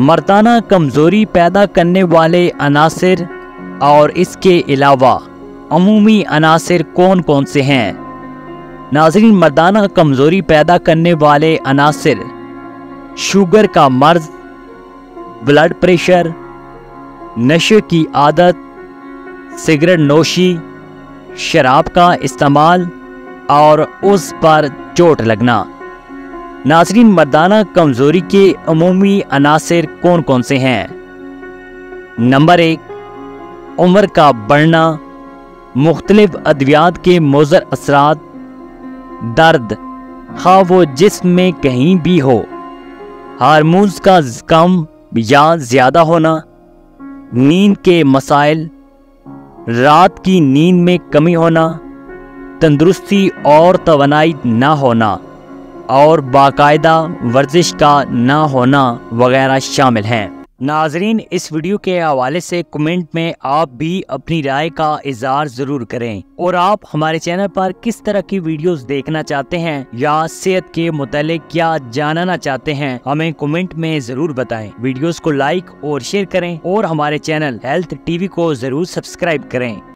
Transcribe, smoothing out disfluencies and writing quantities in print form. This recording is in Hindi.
मर्दाना कमज़ोरी पैदा करने वाले अनासिर और इसके अलावा अमूमी अनासिर कौन कौन से हैं? नाज़रीन, मर्दाना कमज़ोरी पैदा करने वाले अनासिर शुगर का मर्ज, ब्लड प्रेशर, नशे की आदत, सिगरेट नोशी, शराब का इस्तेमाल और उस पर चोट लगना। नाज़रीन, मर्दाना कमज़ोरी के अमूमी अनासिर कौन कौन से हैं? नंबर 1, उम्र का बढ़ना, मुख्तलिफ अद्वियात के मुज़र असरात, दर्द खा वो जिस्म में कहीं भी हो, हार्मोन्स का कम या ज़्यादा होना, नींद के मसाइल, रात की नींद में कमी होना, तंदुरुस्ती और तवानाई ना होना और बाकायदा वर्जिश का ना होना वगैरह शामिल हैं। नाजरीन, इस वीडियो के हवाले से कमेंट में आप भी अपनी राय का इजहार जरूर करें और आप हमारे चैनल पर किस तरह की वीडियोस देखना चाहते हैं या सेहत के मुतालिक क्या जानना चाहते हैं, हमें कमेंट में जरूर बताएं। वीडियोस को लाइक और शेयर करें और हमारे चैनल हेल्थ टीवी को जरूर सब्सक्राइब करें।